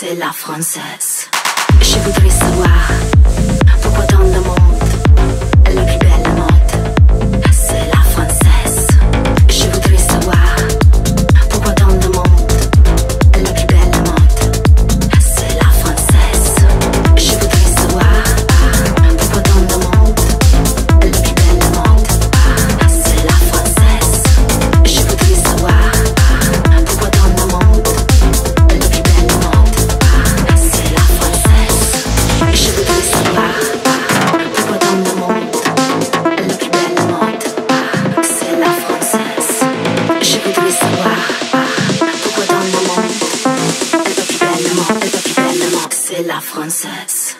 c'est la française. Je voudrais savoir pourquoi dans le monde la plus belle mode, c'est la française. Je voudrais savoir pourquoi dans le monde la plus belle mode, c'est la française. Je voudrais savoir pourquoi dans le monde la plus belle mode, c'est la française. Je voudrais savoir pourquoi dans le monde la plus belle mode, c'est la française. Je voudrais savoir pourquoi dans le monde la plus belle mode, c'est la française. Je voudrais savoir pourquoi dans le monde la plus belle mode, c'est la française.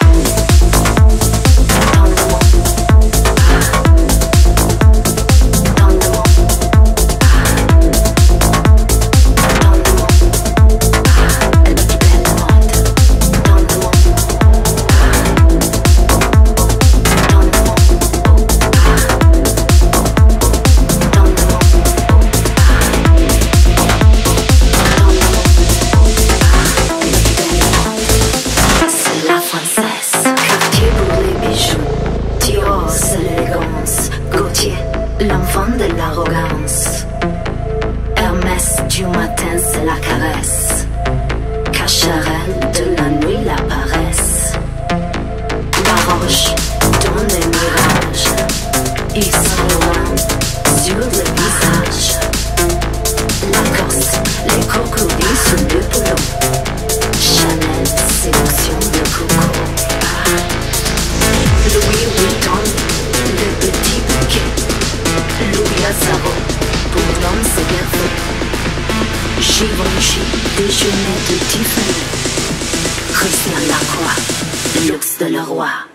L'enfant de l'arrogance. Hermès du matin c'est la caresse, Cacharel de la nuit la paresse. La roche donne les mirages, ils sont loin sur le visage. La Corse, les crocodiles sous le boulot, Chanel, séduction de coco. Louis Vuitton, le petit bouquet, Louis Lazaro, pour l'homme c'est bien fait. Givenchy, déjeuner de Tiffany, Christian Lacroix, luxe de le roi.